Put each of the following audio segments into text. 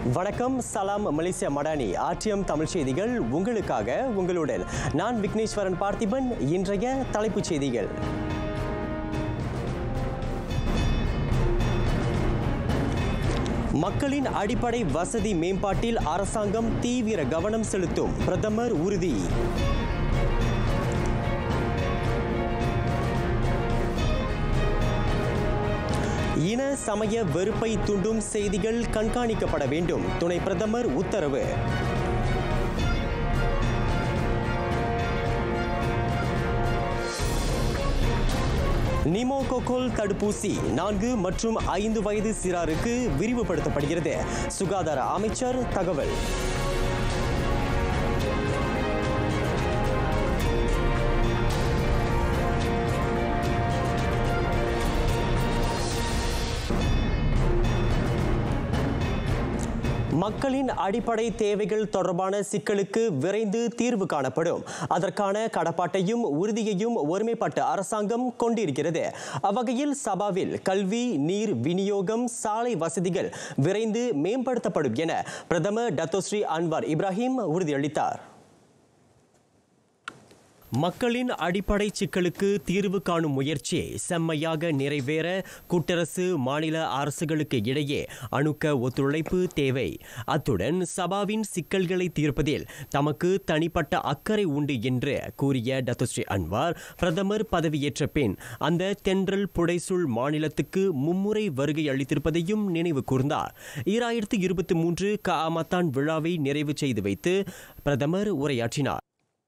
வணக்கம், சலாம் Malaysia Madani RTM Tamil செய்திகள் உங்களுக்காக. உங்களுடன் நான் விக்னேஸ்வரன் பார்த்திபன். இன்றைய தலைப்புச் செய்திகள். மக்களின் அடிப்படை வசதி மேம்பாட்டில் அரசாங்கம் தீவிர கவனம் செலுத்தும், பிரதமர் உறுதி. இன சமய வெறுப்பை தூண்டும் செய்திகள் கண்காணிக்கப்பட வேண்டும், துணை பிரதமர் உத்தரவு. நிமோகோகோல் தடுப்பூசி 4 மற்றும் 5 வயது சிறாருக்கு விரிவுபடுத்தப்படுகிறது, சுகாதார அமைச்சர் தகவல். மக்களின் அடிப்படை தேவைகள் தொடர்பான சிக்கலுக்கு விரைந்து தீர்வு காணப்படும். அதற்கான கடப்பாட்டையும் உறுதியையும் ஒருமைப்பட்ட அரசாங்கம் கொண்டிருக்கிறது. அவ்வகையில் சபாவில் கல்வி, நீர் விநியோகம், சாலை வசதிகள் விரைந்து மேம்படுத்தப்படும் என பிரதமர் டத்தோஸ்ரீ அன்வார் இப்ராஹிம் உறுதியளித்தார். மக்களின் அடிப்படை சிக்கலுக்கு தீர்வு காணும் முயற்சியை செம்மையாக நிறைவேற கூட்டரசு மாநில அரசுகளுக்கு இடையே அணுக்க ஒத்துழைப்பு தேவை. அத்துடன் சபாவின் சிக்கல்களை தீர்ப்பதில் தமக்கு தனிப்பட்ட அக்கறை உண்டு என்று கூறிய டத்தோஸ்ரீ அன்வார், பிரதமர் பதவியேற்ற பின் அந்த தென்றல் புடைசூழ் மாநிலத்துக்கு மும்முறை வருகை அளித்திருப்பதையும் நினைவு கூர்ந்தார். 2023 காமத்தான் விழாவை நிறைவு செய்து வைத்து பிரதமர் உரையாற்றினார்.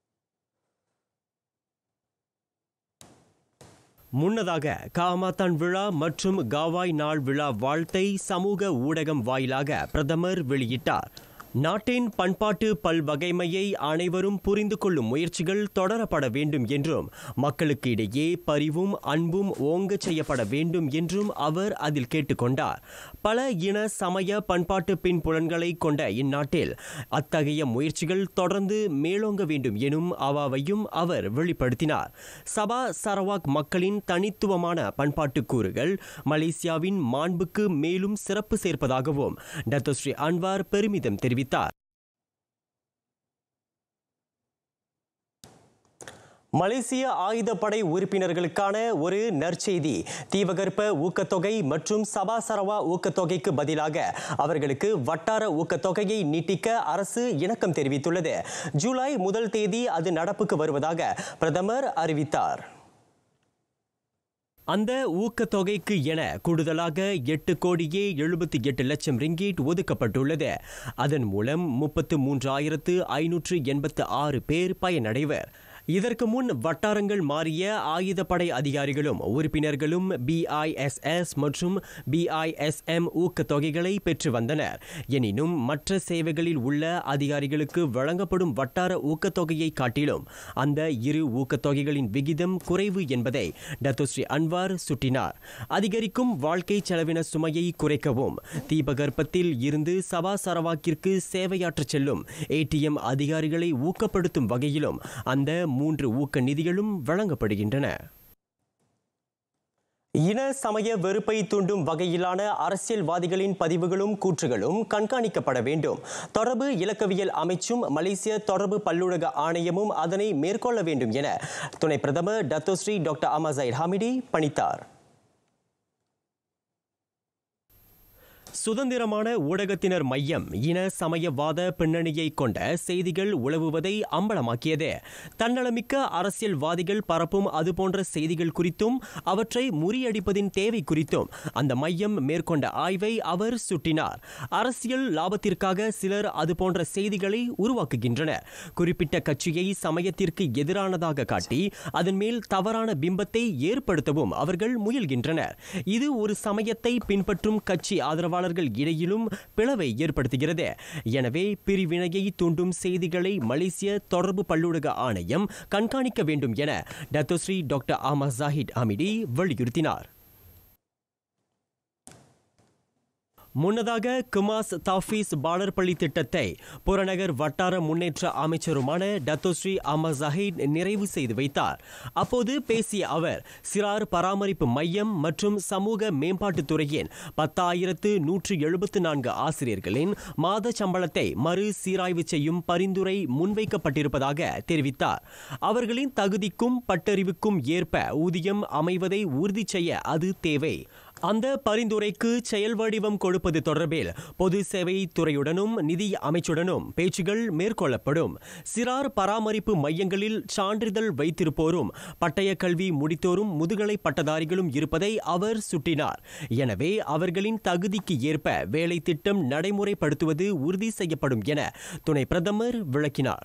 முன்னதாக காமாத்தான் விழா மற்றும் காவாய் நாள் விழா வாழ்த்தை சமூக ஊடகம் வாயிலாக பிரதமர் வெளியிட்டார். நாட்டின் பண்பாட்டு பல்வகைமையை அனைவரும் புரிந்து கொள்ளும் முயற்சிகள் தொடரப்பட வேண்டும் என்றும், மக்களுக்கு இடையே பரிவும் அன்பும் ஓங்க செய்யப்பட வேண்டும் என்றும் அவர் அதில் கேட்டுக்கொண்டார். பல இன சமய பண்பாட்டு பின்புலன்களை கொண்ட இந்நாட்டில் அத்தகைய முயற்சிகள் தொடர்ந்து மேலோங்க வேண்டும் எனும் அவாவையும் அவர் வெளிப்படுத்தினார். சபா சரவாக் மக்களின் தனித்துவமான பண்பாட்டு கூறுகள் மலேசியாவின் மாண்புக்கு மேலும் சிறப்பு சேர்ப்பதாகவும் டத்தோஸ்ரீ அன்வார் பெருமிதம் தெரிவித்தார். மலேசிய ஆயுதப்படை உறுப்பினர்களுக்கான ஒரு நற்செய்தி. தீவகற்ப ஊக்கத்தொகை மற்றும் சபா சரவா ஊக்கத்தொகைக்கு பதிலாக அவர்களுக்கு வட்டார ஊக்கத்தொகையை நீட்டிக்க அரசு இணக்கம் தெரிவித்துள்ளது. ஜூலை 1 தேதி அது நடப்புக்கு வருவதாக பிரதமர் அறிவித்தார். அந்த ஊக்கத்தொகைக்கு என கூடுதலாக 8,78 லட்சம் ரிங்கீட் ஒதுக்கப்பட்டுள்ளது. அதன் மூலம் 33,586 பேர் பயனடைவர். இதற்கு முன் வட்டாரங்கள் மாறிய ஆயுதப்படை அதிகாரிகளும் உறுப்பினர்களும் BISS மற்றும் BISM ஊக்கத்தொகைகளை பெற்று வந்தனர். எனினும் மற்ற சேவைகளில் உள்ள அதிகாரிகளுக்கு வழங்கப்படும் வட்டார ஊக்கத்தொகையை காட்டிலும் அந்த இரு ஊக்கத்தொகைகளின் விகிதம் குறைவு என்பதை டத்தோஸ்ரீ அன்வார் சுட்டினார். அதிகரிக்கும் வாழ்க்கை செலவின சுமையை குறைக்கவும், தீபகற்பத்தில் இருந்து சபா சரவாக்கிற்கு சேவையாற்றச் செல்லும் ATM அதிகாரிகளை ஊக்கப்படுத்தும் வகையிலும் அந்த 3 ஊக்க நிதிகளும் வழங்கப்படுகின்றன. இன சமய வெறுப்பை தூண்டும் வகையிலான அரசியல்வாதிகளின் பதிவுகளும் கூற்றுகளும் கண்காணிக்கப்பட வேண்டும். தொடர்பு இலக்கவியல் அமைச்சும் மலேசிய தொடர்பு பல்லூடக ஆணையமும் அதனை மேற்கொள்ள வேண்டும் என துணை பிரதமர் டத்தோஸ்ரீ டாக்டர் அமசாயிர் ஹமிடி பணித்தார். சுதந்திரமான ஊடகத்தினர் மையம் இன சமயவாத பின்னணியை கொண்ட செய்திகள் உலவுவதை அம்பலமாக்கியது. தன்னலமிக்க அரசியல்வாதிகள் பரப்பும் அதுபோன்ற செய்திகள் குறித்தும் அவற்றை முறியடிப்பதின் தேவை குறித்தும் அந்த மையம் மேற்கொண்ட ஆய்வை அவர் சுட்டினார். அரசியல் லாபத்திற்காக சிலர் அதுபோன்ற செய்திகளை உருவாக்குகின்றனர். குறிப்பிட்ட கட்சியை சமயத்திற்கு எதிரானதாக காட்டி அதன் மேல் தவறான பிம்பத்தை ஏற்படுத்தவும் அவர்கள் முயல்கின்றனர். இது ஒரு சமயத்தை பின்பற்றும் கட்சி ஆதரவாளர்கள் இடையிலும் பிளவை ஏற்படுத்துகிறது. எனவே பிரிவினையை தூண்டும் செய்திகளை மலேசிய தொடர்பு பல்லூடக ஆணையம் கண்காணிக்க வேண்டும் என டத்தோஸ்ரீ டாக்டர் அமசாயிர் ஹமிடி வலியுறுத்தினார். முன்னதாக குமாஸ் தாஃபீஸ் பாலர்பள்ளி திட்டத்தை புறநகர் வட்டார முன்னேற்ற அமைச்சருமான டத்தோஸ்ரீ அமர் ஜஹீத் நிறைவு செய்து வைத்தார். அப்போது பேசிய அவர், சிறார் பராமரிப்பு மையம் மற்றும் சமூக மேம்பாட்டுத் துறையின் 10,174 ஆசிரியர்களின் மாத சம்பளத்தை மறு சீராய்வு செய்யும் பரிந்துரை முன்வைக்கப்பட்டிருப்பதாக தெரிவித்தார். அவர்களின் தகுதிக்கும் பட்டறிவுக்கும் ஏற்ப ஊதியம் அமைவதை உறுதி செய்ய அது தேவை. அந்த பரிந்துரைக்கு செயல் வடிவம் கொடுப்பது தொடர்பில் பொது சேவை துறையுடனும் நிதி அமைச்சுடனும் பேச்சுகள் மேற்கொள்ளப்படும். சிறார் பராமரிப்பு மையங்களில் சான்றிதழ் வைத்திருப்போரும் பட்டய கல்வி முடித்தோரும் முதுகலை பட்டதாரிகளும் இருப்பதை அவர் சுட்டினார். எனவே அவர்களின் தகுதிக்கு ஏற்ப வேலை திட்டம் நடைமுறைப்படுத்துவது உறுதி செய்யப்படும் என துணை பிரதமர் விளக்கினார்.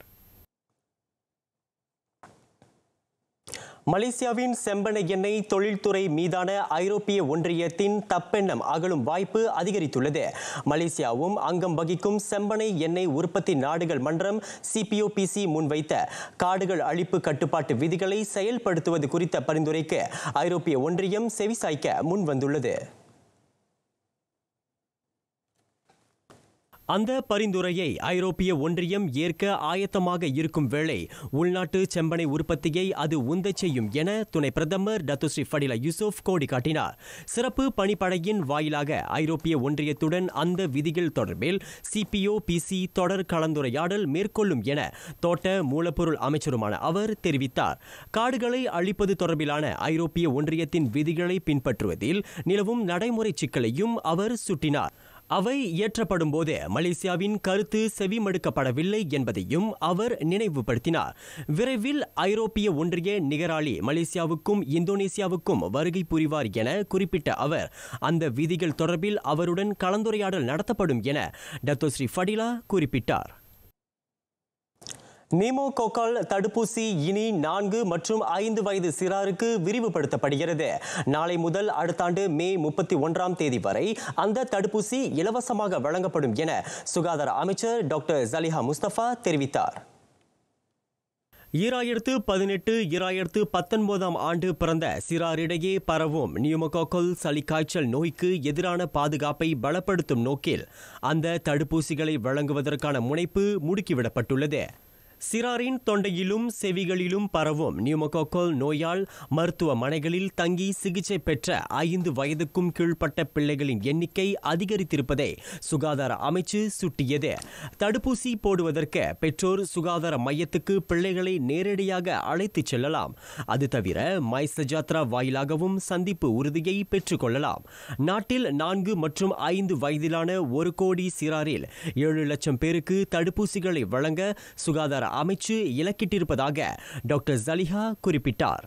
மலேசியாவின் செம்பனை எண்ணெய் தொழில்துறை மீதான ஐரோப்பிய ஒன்றியத்தின் தப்பெண்ணம் அகலும் வாய்ப்பு அதிகரித்துள்ளது. மலேசியாவும் அங்கம் வகிக்கும் செம்பனை எண்ணெய் உற்பத்தி நாடுகள் மன்றம் CPOPC முன்வைத்த காடுகள் அழிப்பு கட்டுப்பாட்டு விதிகளை செயல்படுத்துவது குறித்த பரிந்துரைக்கு ஐரோப்பிய ஒன்றியம் செவிசாய்க்க முன்வந்துள்ளது. அந்த பரிந்துரையை ஐரோப்பிய ஒன்றியம் ஏற்க ஆயத்தமாக இருக்கும் வேளை உள்நாட்டு செம்பனை உற்பத்தியை அது உந்தச் செய்யும் என துணை பிரதமர் டத்தோஸ்ரீ ஃபடிலா யூசுப் கோடி காட்டினார். சிறப்பு பணிப்படையின் வாயிலாக ஐரோப்பிய ஒன்றியத்துடன் அந்த விதிகள் தொடர்பில் CPOPC தொடர் கலந்துரையாடல் மேற்கொள்ளும் என தோட்ட மூலப்பொருள் அமைச்சருமான அவர் தெரிவித்தார். காடுகளை அழிப்பது தொடர்பிலான ஐரோப்பிய ஒன்றியத்தின் விதிகளை பின்பற்றுவதில் நிலவும் நடைமுறை சிக்கலையும் அவர் சுட்டினார். அவை இயற்றப்படும் போது மலேசியாவின் கருத்து செவிமடுக்கப்படவில்லை என்பதையும் அவர் நினைவுபடுத்தினார். விரைவில் ஐரோப்பிய ஒன்றிய நிகராளி மலேசியாவுக்கும் இந்தோனேசியாவுக்கும் வருகை புரிவார் என குறிப்பிட்ட அவர், அந்த விதிகள் தொடர்பில் அவருடன் கலந்துரையாடல் நடத்தப்படும் என டத்தோஸ்ரீ ஃபடிலா குறிப்பிட்டார். நீமோகோக்கால் தடுப்பூசி இனி 4 மற்றும் 5 வயது சிறாருக்கு விரிவுபடுத்தப்படுகிறது. நாளை முதல் அடுத்த ஆண்டு மே 31ஆம் தேதி வரை அந்த தடுப்பூசி இலவசமாக வழங்கப்படும் என சுகாதார அமைச்சர் டாக்டர் ஜலிஹா முஸ்தபா தெரிவித்தார். 2018-2019 ஆண்டு பிறந்த சிறாரிடையே பரவும் நியூமோகாக்கல் சளிக்காய்ச்சல் நோய்க்கு எதிரான பாதுகாப்பை பலப்படுத்தும் நோக்கில் அந்த தடுப்பூசிகளை வழங்குவதற்கான முனைப்பு முடுக்கிவிடப்பட்டுள்ளது. சிறாரின் தொண்டையிலும் செவிகளிலும் பரவும் நியூமோகாக்கல் நோயால் மருத்துவமனைகளில் தங்கி சிகிச்சை பெற்ற 5 வயதுக்கும் கீழ்ப்பட்ட பிள்ளைகளின் எண்ணிக்கை அதிகரித்திருப்பதை சுகாதார அமைச்சு சுட்டியது. தடுப்பூசி போடுவதற்கு பெற்றோர் சுகாதார மையத்துக்கு பிள்ளைகளை நேரடியாக அழைத்துச் செல்லலாம். அது தவிர மைசஜாத்ரா வாயிலாகவும் சந்திப்பு உறுதியை பெற்றுக் கொள்ளலாம். நாட்டில் 4 மற்றும் 5 வயதிலான 1 கோடி சிறாரில் 7 லட்சம் பேருக்கு தடுப்பூசிகளை வழங்க சுகாதார அமைச்சு இலக்கிட்டிருப்பதாக டாக்டர் ஜலிஹா குறிப்பிட்டார்.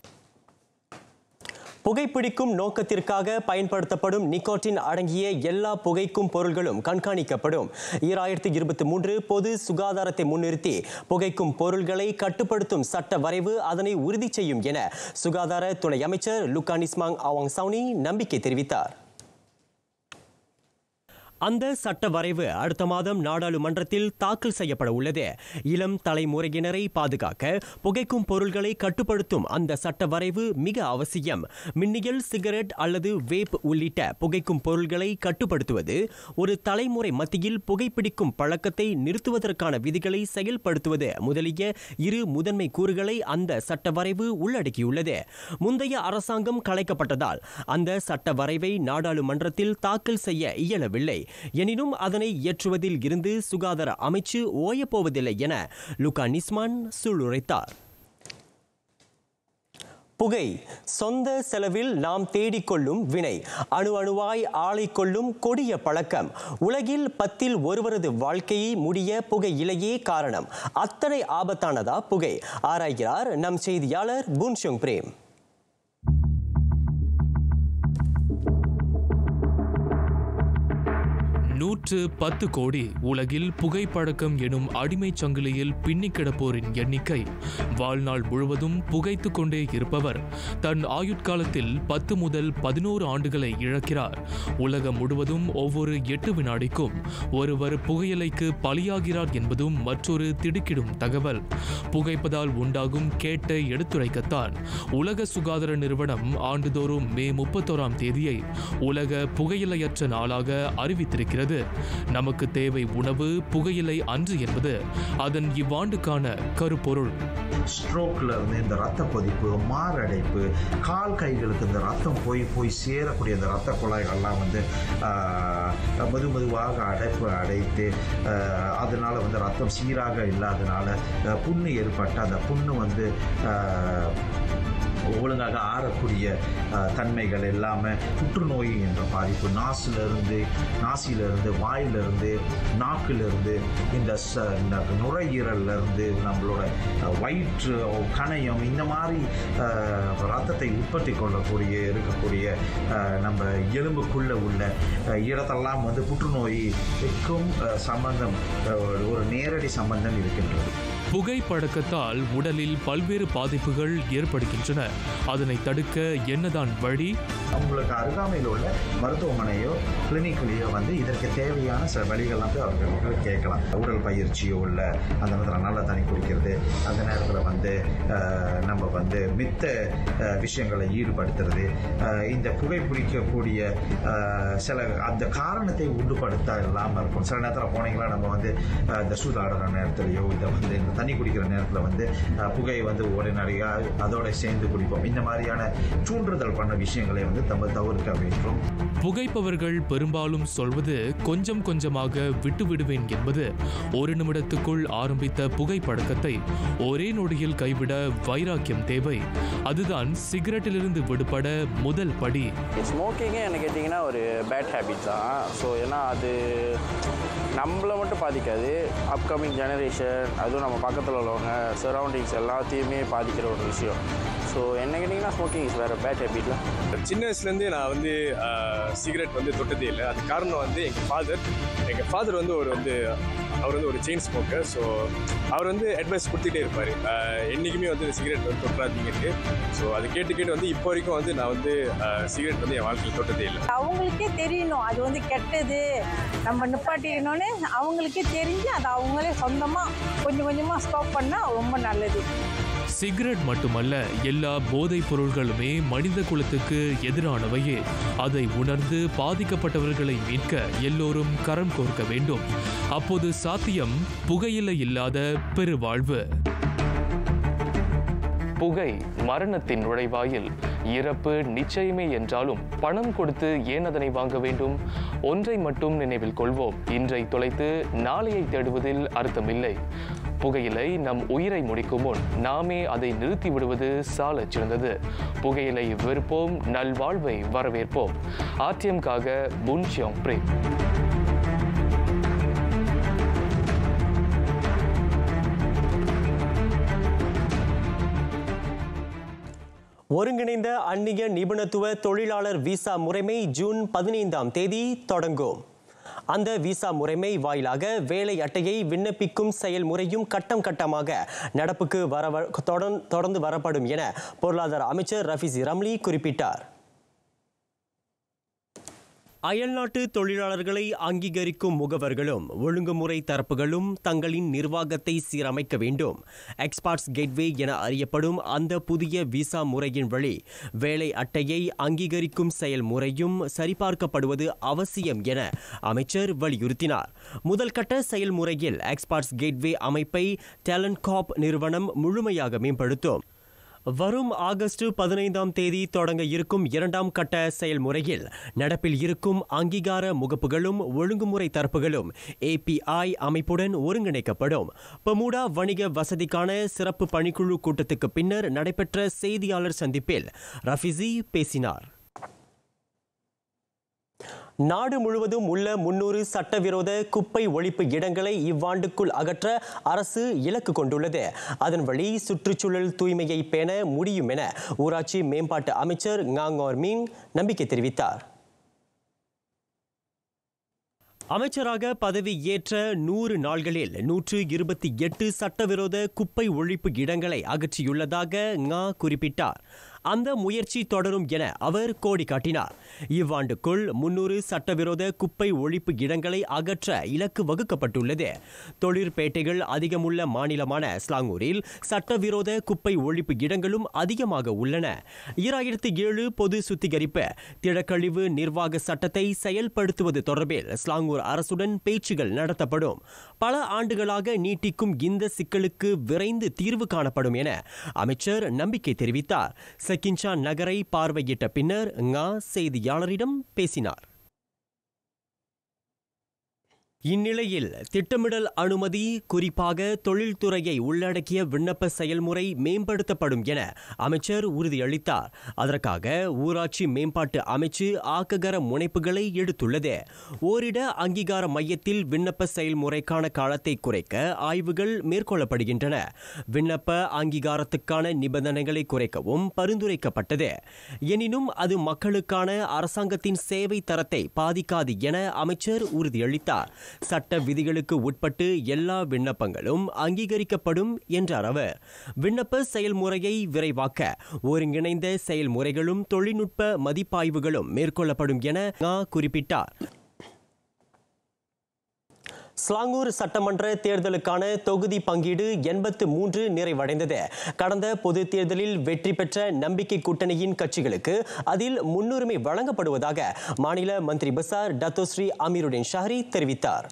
புகைப்பிடிக்கும் நோக்கத்திற்காக பயன்படுத்தப்படும் நிக்கோட்டின் அடங்கிய எல்லா புகைக்கும் பொருள்களும் கண்காணிக்கப்படும். 2023 பொது சுகாதாரத்தை முன்னிறுத்தி புகைக்கும் பொருள்களை கட்டுப்படுத்தும் சட்ட வரைவு அதனை உறுதி செய்யும் என சுகாதார துணை அமைச்சர் லுக்கானிஸ்மாங் அவாங் சவுனி நம்பிக்கை தெரிவித்தார். அந்த சட்ட வரைவு அடுத்த மாதம் நாடாளுமன்றத்தில் தாக்கல் செய்யப்பட உள்ளது. இளம் தலைமுறையினரை பாதுகாக்க புகைக்கும் பொருள்களை கட்டுப்படுத்தும் அந்த சட்ட வரைவு மிக அவசியம். மின்னியல் சிகரெட் அல்லது வேப் உள்ளிட்ட புகைக்கும் பொருள்களை கட்டுப்படுத்துவது, ஒரு தலைமுறை மத்தியில் புகைப்பிடிக்கும் பழக்கத்தை நிறுத்துவதற்கான விதிகளை செயல்படுத்துவது முதலிய 2 முதன்மை கூறுகளை அந்த சட்ட வரைவு உள்ளடக்கியுள்ளது. முந்தைய அரசாங்கம் கலைக்கப்பட்டதால் அந்த சட்ட வரைவை நாடாளுமன்றத்தில் தாக்கல் செய்ய இயலவில்லை. எனினும் அதனை இயற்றுவதில் இருந்து சுகாதார அமைச்சு ஓயப்போவதில்லை என லுக்கானிஸ்மான் சூளுரைத்தார். புகை சொந்த செலவில் நாம் தேடிக்கொள்ளும் வினை, அணு அணுவாய் ஆளை கொள்ளும் கொடிய பழக்கம். உலகில் 10 ஒருவரது வாழ்க்கையை முடிய புகையிலேயே காரணம். அத்தனை ஆபத்தானதா புகை? ஆராய்கிறார் நம் செய்தியாளர் புன்ஷோங் பிரேம். 110 கோடி உலகில் புகைப்பழக்கம் எனும் அடிமைச் சங்கிலியில் பின்னிக் கிடப்போரின் எண்ணிக்கை. வாழ்நாள் முழுவதும் புகைத்துக் கொண்டே இருப்பவர் தன் ஆயுட்காலத்தில் 10 முதல் 11 ஆண்டுகளை இழக்கிறார். உலகம் முழுவதும் ஒவ்வொரு 8 வினாடிக்கும் ஒருவர் புகையிலைக்கு பலியாகிறார் என்பதும் மற்றொரு திடுக்கிடும் தகவல். புகைப்பதால் உண்டாகும் கேட்டை எடுத்துரைக்கத்தான் உலக சுகாதார நிறுவனம் ஆண்டுதோறும் மே 31ஆம் தேதியை உலக புகையிலையற்ற நாளாக அறிவித்திருக்கிறது. நமக்கு தேவை உணவு, புகையிலை அன்று என்பது அதன் இவ்வாண்டுக்கான கருப்பொருள். ஸ்ட்ரோக்ல இருந்து இந்த ரத்த கொதிப்பு, மாரடைப்பு, கால் கைகளுக்கு இந்த ரத்தம் போய் சேரக்கூடிய இந்த ரத்த குழாய்கள்லாம் மெதுவாக அடைத்து அதனால ரத்தம் சீராக இல்லாதனால புண்ணு ஏற்பட்ட அந்த புண்ணு ஒழுங்காக ஆறக்கூடிய தன்மைகள் எல்லாமே புற்றுநோய் என்ற பாதிப்பு நாசிலிருந்து வாயிலிருந்து நாக்கிலிருந்து இந்த நுரையீரலிருந்து நம்மளோட வயிற்று கணையம் இந்த மாதிரி ரத்தத்தை உற்பத்தி இருக்கக்கூடிய நம்ம எலும்புக்குள்ள உள்ள இடத்தெல்லாம் புற்றுநோய்க்கும் சம்பந்தம் ஒரு நேரடி சம்பந்தம் இருக்கின்றது. புகைப்பழக்கத்தால் உடலில் பல்வேறு பாதிப்புகள் ஏற்படுகின்றன. அதனை தடுக்க என்னதான் வழி? அவங்களுக்கு அருகாமையில் உள்ள மருத்துவமனையோ கிளினிக்லையோ இதற்கு தேவையான சில வழிகள் அவர்கள் கேட்கலாம். உடல் பயிற்சியோ இல்லை அந்த நேரத்தில் நல்லா தண்ணி குடிக்கிறது, அந்த நேரத்தில் நம்ம மித்த விஷயங்களை ஈடுபடுத்துறது, இந்த புகைப்பிடிக்கக்கூடிய சில அந்த காரணத்தை உண்டுபடுத்த இல்லாமல் இருக்கும். சில நேரத்தில் போனீங்களா நம்ம இந்த சூதாடுற நேரத்திலையோ இந்த தண்ணி குடிக்கிற நேரத்தில் புகையை உடனடியாக அதோட சேர்ந்து குடிப்போம். இந்த மாதிரியான தூண்டுதல் பண்ண விஷயங்களை நம்ம தவிர்க்க வேண்டும். புகைப்பவர்கள் பெரும்பாலும் சொல்வது கொஞ்சம் கொஞ்சமாக விட்டு விடுவேன் என்பது. 1 நிமிடத்துக்குள் ஆரம்பித்த புகைப்பழக்கத்தை ஒரே நொடியில் கைவிட வைராக்கியம் தேவை. அதுதான் சிகரெட்டிலிருந்து விடுபட முதல் படி. ஸ்மோக்கிங்கே என்ன கேட்டிங்கன்னா ஒரு பேட் ஹேபிட் தான். ஸோ ஏன்னா அது நம்மளை மட்டும் பாதிக்காது, அப்கமிங் ஜெனரேஷன், அதுவும் நம்ம பக்கத்தில் உள்ளவங்க, சரௌண்டிங்ஸ் எல்லாத்தையுமே பாதிக்கிற ஒரு விஷயம். ஸோ என்ன கேட்டிங்கன்னா ஸ்மோக்கிங் இஸ் வேறு பேட் ஹேபிட்ல. சின்ன வயசுலேருந்து நான் சிகரெட் தொட்டதே இல்லை. அது காரணம் எங்கள் ஃபாதர் அவர் ஒரு செயின் ஸ்மோக்கர். ஸோ அவர் அட்வைஸ் கொடுத்துட்டே இருப்பார், என்றைக்குமே சிகரெட் தொட்டாதீங்கட்டு. ஸோ அது கேட்டு இப்போ வரைக்கும் நான் சிகரெட் என் வாழ்க்கையில் தொட்டதே இல்லை. அவங்களுக்கே தெரியணும் அது கெட்டது, நம்ம நிப்பாட்டிடணும்னு அவங்களுக்கே தெரிஞ்சு அதை அவங்களே சொந்தமாக கொஞ்சம் கொஞ்சமாக ஸ்டாப் பண்ணால் ரொம்ப நல்லது. சிகரெட் மட்டுமல்ல, எல்லா போதைப் பொருள்களுமே மனித குலத்துக்கு எதிரானவையே. அதை உணர்ந்து பாதிக்கப்பட்டவர்களை மீட்க எல்லோரும் கரம் கோர்க்க வேண்டும். அப்போது சாத்தியம் புகையிலை இல்லாத பெருவாழ்வு. புகை மரணத்தின் நுழைவாயில். இறப்பு நிச்சயமே என்றாலும் பணம் கொடுத்து ஏன் அதனை வாங்க வேண்டும்? ஒன்றை மட்டும் நினைவில் கொள்வோம், இன்றை தொலைத்து நாளையை தேடுவதில் அர்த்தமில்லை. புகையிலை நம் உயிரை முடிக்கும் முன் நாமே அதை நிறுத்தி விடுவது சாலச் சிறந்தது. புகையிலை வெறுப்போம், நல்வாழ்வை வரவேற்போம். RTMக்காக புன் சியோங் பிரேம். ஒருங்கிணைந்த அந்நிய நிபுணத்துவ தொழிலாளர் விசா முறைமை ஜூன் 15ஆம் தேதி தொடங்கும். அந்த விசா முறைமை வாயிலாக வேலை அட்டையை விண்ணப்பிக்கும் செயல்முறையும் கட்டம் கட்டமாக நடப்புக்கு தொடர்ந்து வரப்படும் என பொருளாதார அமைச்சர் ரம்லி குறிப்பிட்டார். அயல்நாட்டு தொழிலாளர்களை அங்கீகரிக்கும் முகவர்களும் ஒழுங்குமுறை தரப்புகளும் தங்களின் நிர்வாகத்தை சீரமைக்க வேண்டும். எக்ஸ்பர்ட்ஸ் கேட்வே என அறியப்படும் அந்த புதிய விசா முறையின் வழி வேலை அட்டையை அங்கீகரிக்கும் செயல்முறையும் சரிபார்க்கப்படுவது அவசியம் என அமைச்சர் வலியுறுத்தினார். முதல் கட்ட செயல்முறையில் எக்ஸ்பர்ட்ஸ் கேட்வே அமைப்பை டேலண்ட் கார்ப் நிறுவனம் முழுமையாக மேம்படுத்தும். வரும் ஆகஸ்ட் 15ஆம் தேதி தொடங்க இருக்கும் 2ஆம் கட்ட செயல்முறையில் நடப்பில் இருக்கும் அங்கீகார முகப்புகளும் ஒழுங்குமுறை தரப்புகளும் API அமைப்புடன் ஒருங்கிணைக்கப்படும். பமூடா வணிக வசதிக்கான சிறப்பு பணிக்குழு கூட்டத்துக்கு பின்னர் நடைபெற்ற செய்தியாளர் சந்திப்பில் ரஃபிசி பேசினார். நாடு முழுவதும் உள்ள 300 சட்டவிரோத குப்பை ஒழிப்பு இடங்களை இவ்வாண்டுக்குள் அகற்ற அரசு இலக்கு கொண்டுள்ளது. அதன் வழி சுற்றுச்சூழல் தூய்மையை பேண முடியும் என ஊராட்சி மேம்பாட்டு அமைச்சர் நம்பிக்கை தெரிவித்தார். அமைச்சராக பதவியேற்ற 100 நாள்களில் 128 சட்டவிரோத குப்பை ஒழிப்பு இடங்களை அகற்றியுள்ளதாக குறிப்பிட்டார். அந்த முயற்சி தொடரும் என அவர் கோடி காட்டினார். இவ்வாண்டுக்குள் 300 சட்டவிரோத குப்பை ஒழிப்பு இடங்களை அகற்ற இலக்கு வகுக்கப்பட்டுள்ளது. தொழிற்பேட்டைகள் அதிகமுள்ள மாநிலமான ஸ்லாங்கூரில் சட்டவிரோத குப்பை ஒழிப்பு இடங்களும் அதிகமாக உள்ளன. 2007 பொது சுத்திகரிப்பு திடக்கழிவு நிர்வாக சட்டத்தை செயல்படுத்துவது தொடர்பில் ஸ்லாங்கூர் அரசுடன் பேச்சுகள் நடத்தப்படும். பல ஆண்டுகளாக நீட்டிக்கும் இந்த சிக்கலுக்கு விரைந்து தீர்வு காணப்படும் என அமைச்சர் நம்பிக்கை தெரிவித்தார். சக்கின்ஷா நகரை பார்வையிட்ட பின்னர் செய்தியாளரிடம் பேசினார். இந்நிலையில் திட்டமிடல் அனுமதி குறிப்பாக தொழில்துறையை உள்ளடக்கிய விண்ணப்ப செயல்முறை மேம்படுத்தப்படும் என அமைச்சர் உறுதியளித்தார். அதற்காக ஊராட்சி மேம்பாட்டு அமைச்சு ஆக்ககர முனைப்புகளை எடுத்துள்ளது. ஓரிட அங்கீகார மையத்தில் விண்ணப்ப செயல்முறைக்கான காலத்தை குறைக்க ஆய்வுகள் மேற்கொள்ளப்படுகின்றன. விண்ணப்ப அங்கீகாரத்துக்கான நிபந்தனைகளை குறைக்கவும் பரிந்துரைக்கப்பட்டது. எனினும் அது மக்களுக்கான அரசாங்கத்தின் சேவை தரத்தை பாதிக்காது என அமைச்சர் உறுதியளித்தார். சட்ட விதிகளுக்கு உட்பட்டு எல்லா விண்ணப்பங்களும் அங்கீகரிக்கப்படும் என்றார் அவர். விண்ணப்ப செயல்முறையை விரைவாக்க ஒருங்கிணைந்த செயல்முறைகளும் தொழில்நுட்ப மதிப்பாய்வுகளும் மேற்கொள்ளப்படும் என குறிப்பிட்டார். ஸ்லாங்கூர் சட்டமன்ற தேர்தலுக்கான தொகுதி பங்கீடு 83 நிறைவடைந்தது. கடந்த பொது தேர்தலில் வெற்றி பெற்ற நம்பிக்கை கூட்டணியின் கட்சிகளுக்கு அதில் முன்னுரிமை வழங்கப்படுவதாக மாநில மந்திரி பசார் டத்தோஸ்ரீ அமீருடின் ஷஹரி தெரிவித்தார்.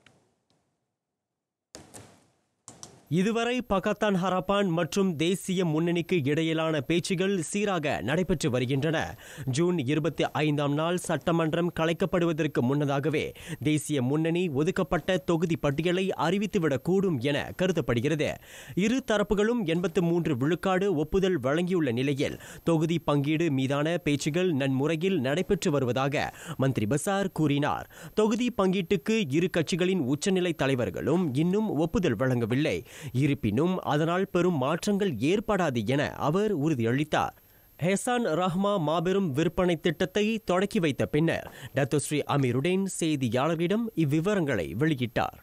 இதுவரை பகத்தான் ஹராப்பான் மற்றும் தேசிய முன்னணிக்கு இடையிலான பேச்சுகள் சீராக நடைபெற்று வருகின்றன. ஜூன் 25ஆம் நாள் சட்டமன்றம் கலைக்கப்படுவதற்கு முன்னதாகவே தேசிய முன்னணி ஒதுக்கப்பட்ட தொகுதி பட்டியலை அறிவித்துவிடக்கூடும் என கருதப்படுகிறது. இரு தரப்புகளும் 83 விழுக்காடு ஒப்புதல் வழங்கியுள்ள நிலையில் தொகுதி பங்கீடு மீதான பேச்சுகள் நன்முறையில் நடைபெற்று வருவதாக மந்திரி பசார் கூறினார். தொகுதி பங்கீட்டுக்கு இரு கட்சிகளின் உச்சநிலை தலைவர்களும் இன்னும் ஒப்புதல் வழங்கவில்லை. இருப்பினும் அதனால் பெரும் மாற்றங்கள் ஏற்படாது என அவர் உறுதியளித்தார். ஹெசான் ரஹ்மா மாபெரும் விற்பனை திட்டத்தை தொடக்கி வைத்த பின்னர் டத்தோஸ்ரீ அமீருடின் செய்தியாளர்களிடம் இவ்விவரங்களை வெளியிட்டார்.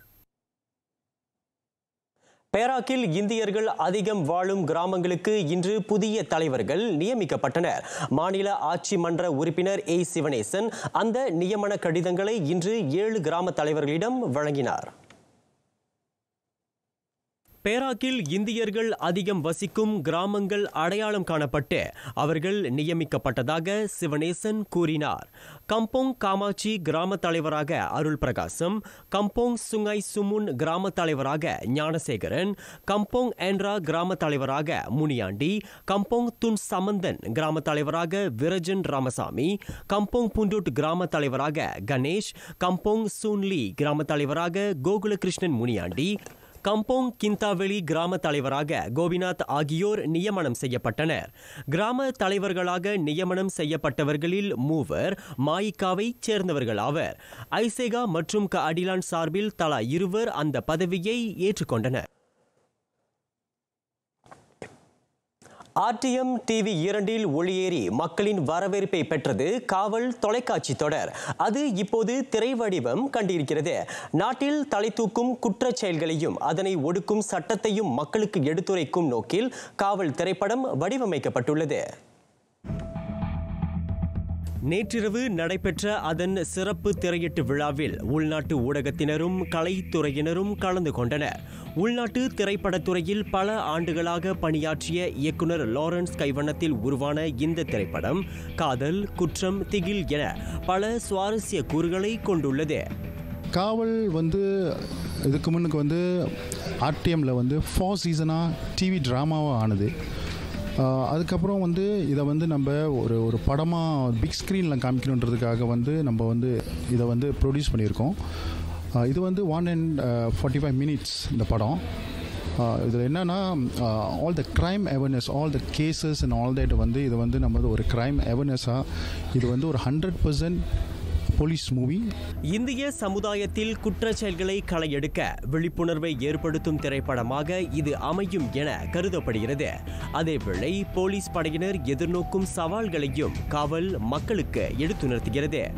பேராக்கில் இந்தியர்கள் அதிகம் வாழும் கிராமங்களுக்கு இன்று புதிய தலைவர்கள் நியமிக்கப்பட்டனர். மாநில ஆட்சி மன்ற உறுப்பினர் சிவனேசன் அந்த நியமன கடிதங்களை இன்று 7 கிராம தலைவர்களிடம் வழங்கினார். பேராக்கில் இந்தியர்கள் அதிகம் வசிக்கும் கிராமங்கள் அடையாளம் காணப்பட்டு அவர்கள் நியமிக்கப்பட்டதாக சிவனேசன் கூறினார். கம்போங் காமாட்சி கிராம தலைவராக அருள் பிரகாசம், கம்போங் சுங்காய் சுமுன் கிராம தலைவராக ஞானசேகரன், கம்போங் ஏண்ட்ரா கிராம தலைவராக முனியாண்டி, கம்போங் துன் சமந்தன் கிராம தலைவராக விரஜன் ராமசாமி, கம்போங் புண்டூட் கிராம தலைவராக கணேஷ், கம்போங் சூன்லி கிராம தலைவராக கோகுலகிருஷ்ணன் முனியாண்டி, கம்போங் கிந்தாவெளி கிராம தலைவராக கோபிநாத் ஆகியோர் நியமனம் செய்யப்பட்டனர். கிராம தலைவர்களாக நியமனம் செய்யப்பட்டவர்களில் 3 மாயிக்காவை சேர்ந்தவர்கள் ஆவர். ஐசேகா மற்றும் அடிலான் சார்பில் தலா 2 அந்த பதவியை ஏற்றுக்கொண்டனர். RTM TV 2 ஒளியேறி மக்களின் வரவேற்பை பெற்றது காவல் தொலைக்காட்சி தொடர். அது இப்போது திரை வடிவம் கண்டிருக்கிறது. நாட்டில் தலை தூக்கும் குற்றச் செயல்களையும் அதனை ஒடுக்கும் சட்டத்தையும் மக்களுக்கு எடுத்துரைக்கும் நோக்கில் காவல் திரைப்படம் வடிவமைக்கப்பட்டுள்ளது. நேற்றிரவு நடைபெற்ற அதன் சிறப்பு திரையிட்டு விழாவில் உள்நாட்டு ஊடகத்தினரும் கலைத்துறையினரும் கலந்து கொண்டனர். உள்நாட்டு திரைப்படத்துறையில் பல ஆண்டுகளாக பணியாற்றிய இயக்குனர் லாரன்ஸ் கைவண்ணத்தில் உருவான இந்த திரைப்படம் காதல், குற்றம், திகில் என பல சுவாரஸ்ய கூறுகளை கொண்டுள்ளது. காவல் இதுக்கு முன்னுக்கு RTMல 4 சீசனாக டிவி ட்ராமாவாக ஆனது. அதுக்கப்புறம் இதை நம்ம ஒரு படமாக பிக் ஸ்க்ரீனில் காமிக்கணுன்றதுக்காக நம்ம இதை ப்ரொடியூஸ் பண்ணியிருக்கோம். இது 1:45 மினிட்ஸ் இந்த படம். இதில் என்னென்னா all the crime awareness, all the cases and all that இது நம்ம ஒரு க்ரைம் அவேர்னஸாக இது ஒரு 100% போலீஸ் மூவி. இந்திய சமுதாயத்தில் குற்றச் செயல்களை களையெடுக்க விழிப்புணர்வை ஏற்படுத்தும் திரைப்படமாக இது அமையும் என கருதப்படுகிறது. அதேவேளை போலீஸ் படையினர் எதிர்நோக்கும் சவால்களையும் காவல் மக்களுக்கு எடுத்துணர்த்துகிறது.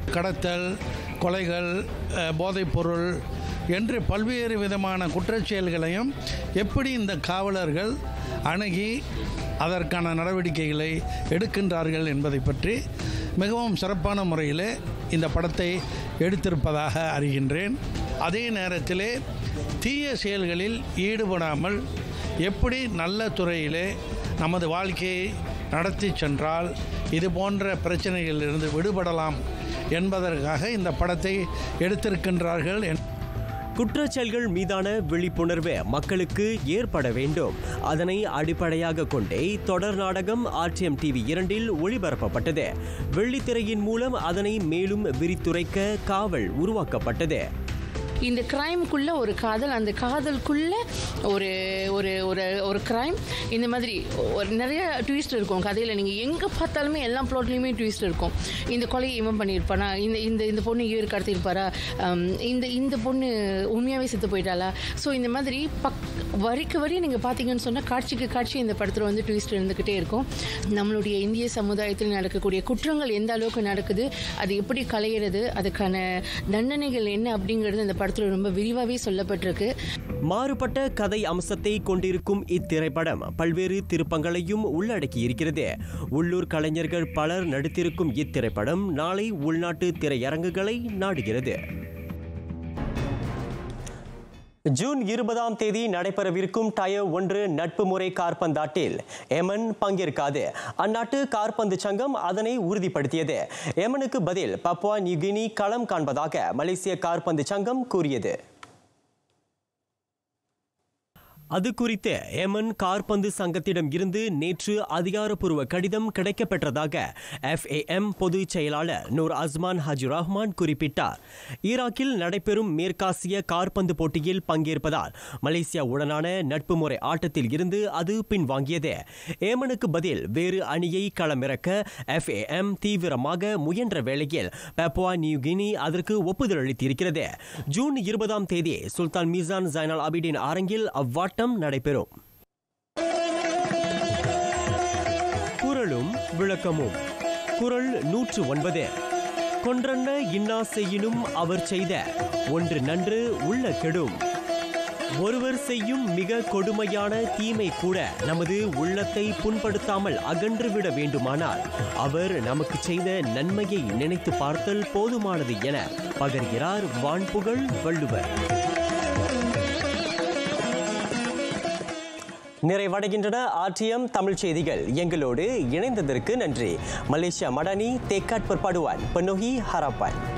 கடத்தல், கொலைகள், போதைப்பொருள் என்று பல்வேறு விதமான குற்றச்செயல்களையும் எப்படி இந்த காவலர்கள் அணுகி அதற்கான நடவடிக்கைகளை எடுக்கின்றார்கள் என்பதை பற்றி மிகவும் சிறப்பான முறையில் இந்த படத்தை எடுத்திருப்பதாக அறிகின்றேன். அதே நேரத்திலே தீய செயல்களில் ஈடுபடாமல் எப்படி நல்ல துறையிலே நமது வாழ்க்கையை நடத்தி சென்றால் இது போன்ற பிரச்சனைகளிலிருந்து விடுபடலாம் என்பதற்காக இந்த படத்தை எடுத்திருக்கின்றார்கள். குற்றச்செயல்கள் மீதான விழிப்புணர்வு மக்களுக்கு ஏற்பட வேண்டும். அதனை அடிப்படையாக கொண்டே தொடர் நாடகம் RTM TV 2 ஒளிபரப்பப்பட்டது. வெள்ளித்திரையின் மூலம் அதனை மேலும் விரித்துரைக்க காவல் உருவாக்கப்பட்டது. இந்த கிரைமுக்குள்ள ஒரு காதல், அந்த காதலுக்குள்ள ஒரு ஒரு ஒரு ஒரு கிரைம், இந்த மாதிரி ஒரு நிறைய ட்விஸ்ட் இருக்கும் கதையில். நீங்கள் எங்கே பார்த்தாலுமே எல்லா ப்ளாட்லேயுமே ட்விஸ்ட் இருக்கும். இந்த கொலையை இவன் பண்ணியிருப்பானா, இந்த பொண்ணு இவர் கடத்தியிருப்பாரா, இந்த பொண்ணு உண்மையாகவே செத்து போயிட்டாளா. ஸோ இந்த மாதிரி வரிக்கு வரி நீங்கள் பார்த்தீங்கன்னு சொன்னால் காட்சிக்கு காட்சி இந்த படத்தில் வந்து ட்விஸ்ட் இருந்துக்கிட்டே இருக்கும். நம்மளுடைய இந்திய சமுதாயத்தில் நடக்கக்கூடிய குற்றங்கள் எந்த அளவுக்கு நடக்குது, அது எப்படி களையிறது, அதுக்கான தண்டனைகள் என்ன அப்படிங்கிறது இந்த படத்தில் ரொம்ப விரிவாகவே சொல்லப்பட்டிருக்கு. மாறுபட்ட கதை அம்சத்தை கொண்டிருக்கும் இத்திரைப்படம் பல்வேறு திருப்பங்களையும் உள்ளடக்கி இருக்கிறது. உள்ளூர் கலைஞர்கள் பலர் நடித்திருக்கும் இத்திரைப்படம் நாளை உள்நாட்டு திரையரங்குகளை நாடுகிறது. ஜூன் 20ஆம் தேதி நடைபெறவிருக்கும் டயர் 1 நட்பு முறை காற்பந்தாட்டில் எமன் பங்கேற்காது. அந்நாட்டு காற்பந்து சங்கம் அதனை உறுதிப்படுத்தியது. எமனுக்கு பதில் பப்புவா நியூகினி களம் காண்பதாக மலேசிய காற்பந்து சங்கம் கூறியது. அது குறித்து எமன் காற்பந்து சங்கத்திடம் இருந்து நேற்று அதிகாரப்பூர்வ கடிதம் கிடைக்கப்பெற்றதாக FAM பொதுச் செயலாளர் நூர் அஸ்மான் ஹாஜி ரஹ்மான் குறிப்பிட்டார். ஈராக்கில் நடைபெறும் மேற்காசிய காற்பந்து போட்டியில் பங்கேற்பதால் மலேசியாவுடனான நட்பு முறை ஆட்டத்தில் இருந்து அது பின்வாங்கியது. ஏமனுக்கு பதில் வேறு அணியை களமிறக்க FAM தீவிரமாக முயன்ற வேளையில் பப்புவா நியூகினி அதற்கு ஒப்புதல் அளித்திருக்கிறது. ஜூன் 20ஆம் தேதி சுல்தான் மீசான் ஜைனல் அபிடின் அரங்கில் அவ்வாட்டம் நடைபெறும். குறளும் விளக்கமும். குறள் 109. கொன்றன்ன இன்னா செய்யினும் அவர் செய்த ஒன்று நன்று உள்ள கெடும். ஒருவர் செய்யும் மிக கொடுமையான தீமை கூட நமது உள்ளத்தை புண்படுத்தாமல் அகன்றுவிட வேண்டுமானால் அவர் நமக்கு செய்த நன்மையை நினைத்து பார்த்தல் போதுமானது என பகர்கிறார் வான்புகழ் வள்ளுவர். நிறைவடைகின்றன RTM தமிழ் செய்திகள். எங்களோடு இணைந்ததற்கு நன்றி. மலேசியா மடானி தேக்காட் பர்பாடுவான் பெனோஹி ஹராப்பான்.